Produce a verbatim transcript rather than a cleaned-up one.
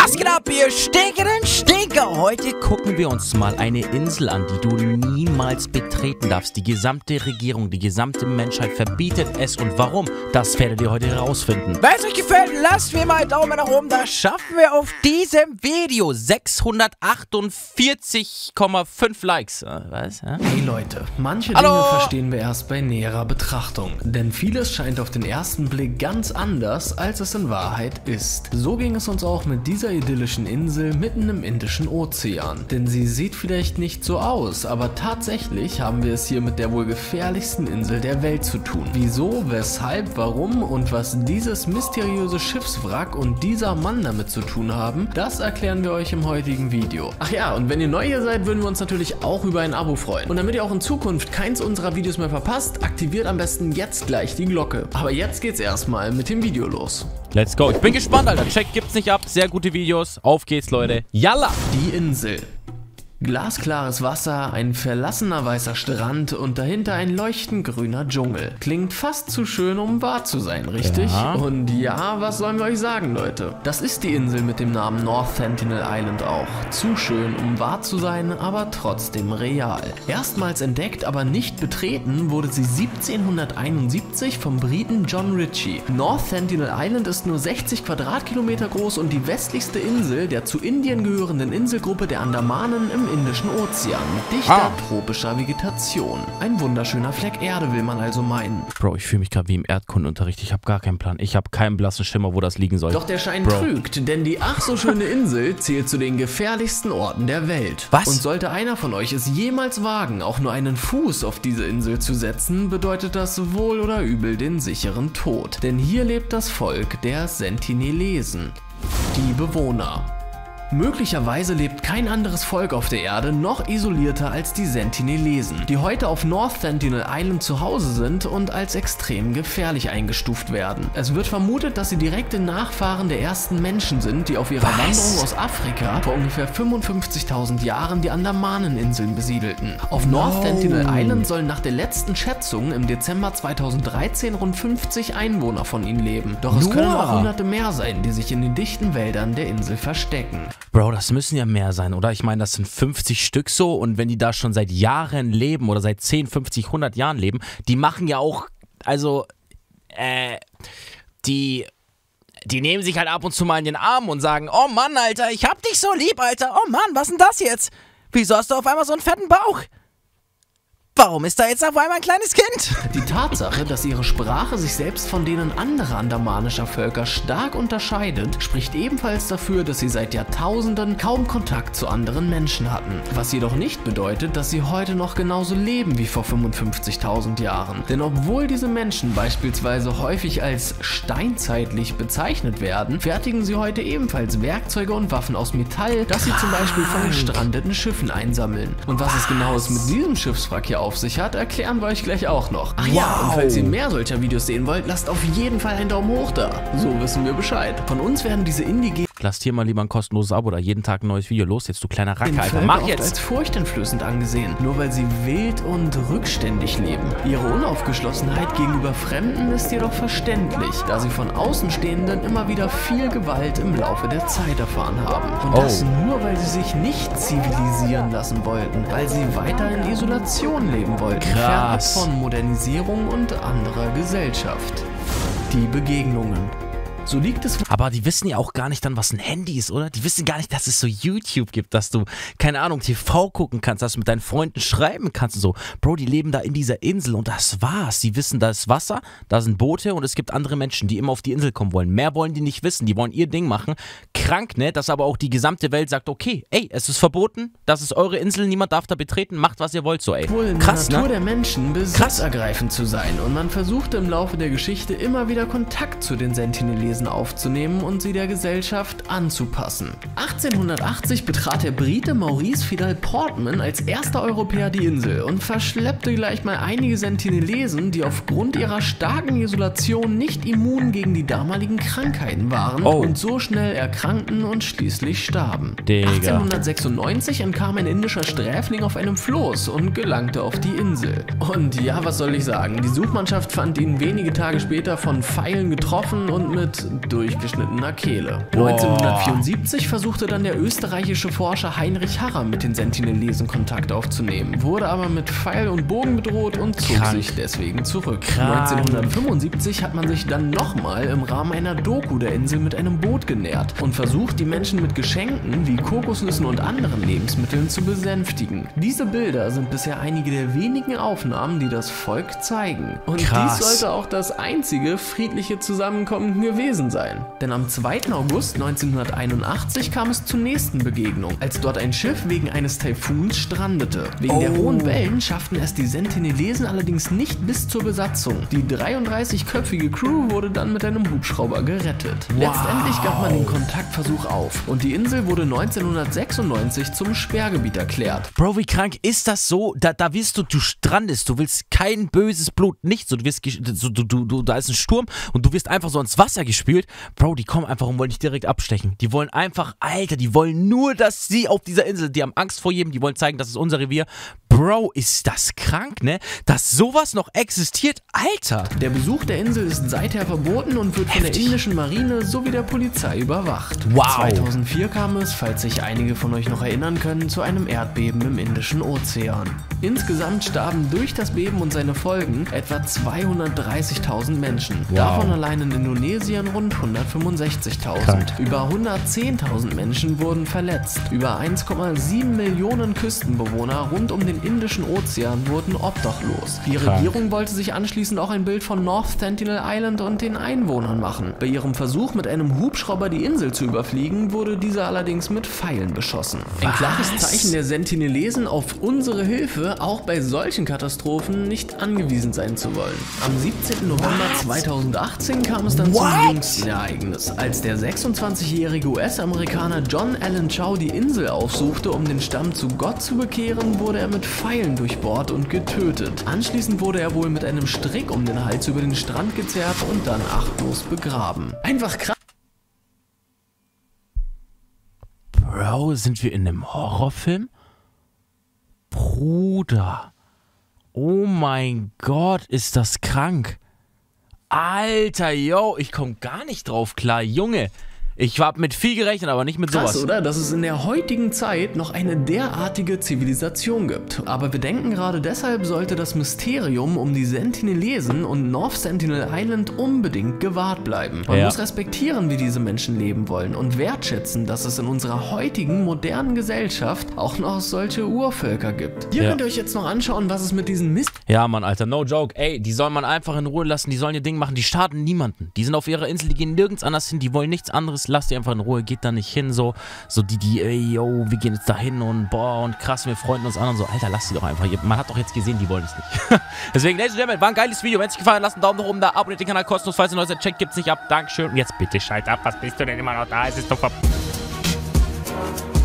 Was geht ab, ihr stinkenden Stinker? Heute gucken wir uns mal eine Insel an, die du niemals betreten darfst. Die gesamte Regierung, die gesamte Menschheit verbietet es. Und warum? Das werdet ihr heute herausfinden. Wenn es euch gefällt, lasst mir mal einen Daumen nach oben. Das schaffen wir auf diesem Video sechshundertachtundvierzig Komma fünf Likes. Was? Hä? Hey Leute, manche Hallo. Dinge verstehen wir erst bei näherer Betrachtung. Denn vieles scheint auf den ersten Blick ganz anders, als es in Wahrheit ist. So ging es uns auch mit dieser idyllischen Insel mitten im Indischen Ozean. Denn sie sieht vielleicht nicht so aus, aber tatsächlich haben wir es hier mit der wohl gefährlichsten Insel der Welt zu tun. Wieso, weshalb, warum und was dieses mysteriöse Schiffswrack und dieser Mann damit zu tun haben, das erklären wir euch im heutigen Video. Ach ja, und wenn ihr neu hier seid, würden wir uns natürlich auch über ein Abo freuen. Und damit ihr auch in Zukunft keins unserer Videos mehr verpasst, aktiviert am besten jetzt gleich die Glocke. Aber jetzt geht's erstmal mit dem Video los. Let's go. Ich bin gespannt, Alter. Check gibt's nicht ab. Sehr gute Videos. Auf geht's, Leute. Yalla! Die Insel. Glasklares Wasser, ein verlassener weißer Strand und dahinter ein leuchtend grüner Dschungel. Klingt fast zu schön, um wahr zu sein, richtig? Ja. Und ja, was sollen wir euch sagen, Leute? Das ist die Insel mit dem Namen North Sentinel Island auch. Zu schön, um wahr zu sein, aber trotzdem real. Erstmals entdeckt, aber nicht betreten, wurde sie siebzehnhunderteinundsiebzig vom Briten John Ritchie. North Sentinel Island ist nur sechzig Quadratkilometer groß und die westlichste Insel der zu Indien gehörenden Inselgruppe der Andamanen im Indischen Ozean mit dichter Ah. tropischer Vegetation. Ein wunderschöner Fleck Erde, will man also meinen. Bro, ich fühle mich gerade wie im Erdkundenunterricht. Ich habe gar keinen Plan. Ich habe keinen blassen Schimmer, wo das liegen soll. Doch der Schein Bro. trügt, denn die ach so schöne Insel zählt zu den gefährlichsten Orten der Welt. Was? Und sollte einer von euch es jemals wagen, auch nur einen Fuß auf diese Insel zu setzen, bedeutet das wohl oder übel den sicheren Tod. Denn hier lebt das Volk der Sentinelesen. Die Bewohner. Möglicherweise lebt kein anderes Volk auf der Erde noch isolierter als die Sentinelesen, die heute auf North Sentinel Island zu Hause sind und als extrem gefährlich eingestuft werden. Es wird vermutet, dass sie direkte Nachfahren der ersten Menschen sind, die auf ihrer Was? Wanderung aus Afrika vor ungefähr fünfundfünfzigtausend Jahren die Andamaneninseln besiedelten. Auf North No. Sentinel Island sollen nach der letzten Schätzung im Dezember zweitausenddreizehn rund fünfzig Einwohner von ihnen leben. Doch es Nur? können auch hunderte mehr sein, die sich in den dichten Wäldern der Insel verstecken. Bro, das müssen ja mehr sein, oder? Ich meine, das sind fünfzig Stück so und wenn die da schon seit Jahren leben oder seit zehn, fünfzig, hundert Jahren leben, die machen ja auch, also, äh, die, die nehmen sich halt ab und zu mal in den Arm und sagen, oh Mann, Alter, ich hab dich so lieb, Alter, oh Mann, was denn das jetzt? Wieso hast du auf einmal so einen fetten Bauch? Warum ist da jetzt auf einmal ein kleines Kind? Die Tatsache, dass ihre Sprache sich selbst von denen anderer andamanischer Völker stark unterscheidet, spricht ebenfalls dafür, dass sie seit Jahrtausenden kaum Kontakt zu anderen Menschen hatten. Was jedoch nicht bedeutet, dass sie heute noch genauso leben wie vor fünfundfünfzigtausend Jahren. Denn obwohl diese Menschen beispielsweise häufig als steinzeitlich bezeichnet werden, fertigen sie heute ebenfalls Werkzeuge und Waffen aus Metall, das sie zum Beispiel von gestrandeten Schiffen einsammeln. Und was es genau ist mit diesem Schiffswrack hier auf sich hat, erklären wir euch gleich auch noch. Ach ja, und falls ihr mehr solcher Videos sehen wollt, lasst auf jeden Fall einen Daumen hoch da. So wissen wir Bescheid. Von uns werden diese indigenen Lasst hier mal lieber ein kostenloses Abo oder jeden Tag ein neues Video. Los jetzt, du kleiner Racker, Alter. Völker Mach oft jetzt! als furchteinflößend angesehen, nur weil sie wild und rückständig leben. Ihre Unaufgeschlossenheit gegenüber Fremden ist jedoch verständlich, da sie von Außenstehenden immer wieder viel Gewalt im Laufe der Zeit erfahren haben. Und das Oh. nur, weil sie sich nicht zivilisieren lassen wollten, weil sie weiter in Isolation leben wollten, fernab Krass. von Modernisierung und anderer Gesellschaft. Die Begegnungen. So liegt es. Aber die wissen ja auch gar nicht dann, was ein Handy ist, oder? Die wissen gar nicht, dass es so YouTube gibt, dass du, keine Ahnung, T V gucken kannst, dass du mit deinen Freunden schreiben kannst und so. Bro, die leben da in dieser Insel und das war's. Die wissen, da ist Wasser, da sind Boote und es gibt andere Menschen, die immer auf die Insel kommen wollen. Mehr wollen die nicht wissen, die wollen ihr Ding machen. Krank, ne? Dass aber auch die gesamte Welt sagt, okay, ey, es ist verboten, das ist eure Insel, niemand darf da betreten, macht, was ihr wollt, so, ey. Wohl in Krass, der Natur ne? der Menschen Krass. besitzergreifend zu sein und man versuchte im Laufe der Geschichte immer wieder Kontakt zu den Sentinelesen aufzunehmen und sie der Gesellschaft anzupassen. achtzehnhundertachtzig betrat der Brite Maurice Vidal Portman als erster Europäer die Insel und verschleppte gleich mal einige Sentinelesen, die aufgrund ihrer starken Isolation nicht immun gegen die damaligen Krankheiten waren Oh. und so schnell erkrankten und schließlich starben. Digga. achtzehnhundertsechsundneunzig entkam ein indischer Sträfling auf einem Floß und gelangte auf die Insel. Und ja, was soll ich sagen, die Suchmannschaft fand ihn wenige Tage später von Pfeilen getroffen und mit mit durchgeschnittener Kehle. Boah. neunzehnhundertvierundsiebzig versuchte dann der österreichische Forscher Heinrich Harrer mit den Sentinelesen Kontakt aufzunehmen, wurde aber mit Pfeil und Bogen bedroht und zog Krank. sich deswegen zurück. Krank. neunzehnhundertfünfundsiebzig hat man sich dann nochmal im Rahmen einer Doku der Insel mit einem Boot genähert und versucht, die Menschen mit Geschenken wie Kokosnüssen und anderen Lebensmitteln zu besänftigen. Diese Bilder sind bisher einige der wenigen Aufnahmen, die das Volk zeigen. Und Krass. dies sollte auch das einzige friedliche Zusammenkommen gewesen sein. Denn am zweiten August neunzehnhunderteinundachtzig kam es zur nächsten Begegnung, als dort ein Schiff wegen eines Taifuns strandete. Wegen Oh. der hohen Wellen schafften es die Sentinelesen allerdings nicht bis zur Besatzung. Die dreiunddreißigköpfige Crew wurde dann mit einem Hubschrauber gerettet. Wow. Letztendlich gab man den Kontaktversuch auf und die Insel wurde neunzehnhundertsechsundneunzig zum Sperrgebiet erklärt. Bro, wie krank ist das so? Da, da wirst du, du strandest, du willst kein böses Blut, nichts. So, du wirst, gesch- so, du, du, du, da ist ein Sturm und du wirst einfach so ins Wasser gespült. Bro, die kommen einfach und wollen dich direkt abstechen. Die wollen einfach, Alter, die wollen nur, dass sie auf dieser Insel, die haben Angst vor jedem, die wollen zeigen, das ist unser Revier. Bro, ist das krank, ne? Dass sowas noch existiert, Alter. Der Besuch der Insel ist seither verboten und wird von der Heftig. indischen Marine sowie der Polizei überwacht. Wow. zweitausendvier kam es, falls sich einige von euch noch erinnern können, zu einem Erdbeben im Indischen Ozean. Insgesamt starben durch das Beben und seine Folgen etwa zweihundertdreißigtausend Menschen. Wow. Davon allein in Indonesien rund hundertfünfundsechzigtausend. Krank. Über hundertzehntausend Menschen wurden verletzt. Über eins Komma sieben Millionen Küstenbewohner rund um den Indischen Ozean wurden obdachlos. Die Krank. Regierung wollte sich anschließend auch ein Bild von North Sentinel Island und den Einwohnern machen. Bei ihrem Versuch, mit einem Hubschrauber die Insel zu überfliegen, wurde dieser allerdings mit Pfeilen beschossen. Ein Was? klares Zeichen der Sentinelesen, auf unsere Hilfe auch bei solchen Katastrophen nicht angewiesen sein zu wollen. Am siebzehnten November zweitausendachtzehn kam es dann What? zum jüngsten Ereignis, als der sechsundzwanzigjährige U S-Amerikaner John Allen Chow die Insel aufsuchte, um den Stamm zu Gott zu bekehren, wurde er mit Pfeilen durchbohrt und getötet. Anschließend wurde er wohl mit einem Strick um den Hals über den Strand gezerrt und dann achtlos begraben. Einfach krass. Bro, sind wir in einem Horrorfilm? Bruder. Oh mein Gott, ist das krank. Alter, yo, ich komm gar nicht drauf klar, Junge. Ich hab mit viel gerechnet, aber nicht mit sowas. Krass, oder? Dass es in der heutigen Zeit noch eine derartige Zivilisation gibt. Aber wir denken, gerade deshalb sollte das Mysterium um die Sentinelesen und North Sentinel Island unbedingt gewahrt bleiben. Man Ja. muss respektieren, wie diese Menschen leben wollen und wertschätzen, dass es in unserer heutigen modernen Gesellschaft auch noch solche Urvölker gibt. Ihr Ja. könnt euch jetzt noch anschauen, was es mit diesen Mist... Ja, Mann, Alter, no joke. Ey, die soll man einfach in Ruhe lassen, die sollen ihr Ding machen, die schaden niemanden. Die sind auf ihrer Insel, die gehen nirgends anders hin, die wollen nichts anderes, lasst die einfach in Ruhe, geht da nicht hin, so, so die, die, ey, yo, wir gehen jetzt da hin und boah, und krass, wir freuen uns an und so, Alter, lasst die doch einfach, man hat doch jetzt gesehen, die wollen es nicht. Deswegen, ladies and gentlemen, war ein geiles Video, wenn es euch gefallen hat, lasst einen Daumen nach oben da, abonniert den Kanal kostenlos, falls ihr neues checkt, gibt's nicht ab, Dankeschön, und jetzt bitte schalt ab, was bist du denn immer noch da, es ist doch ver...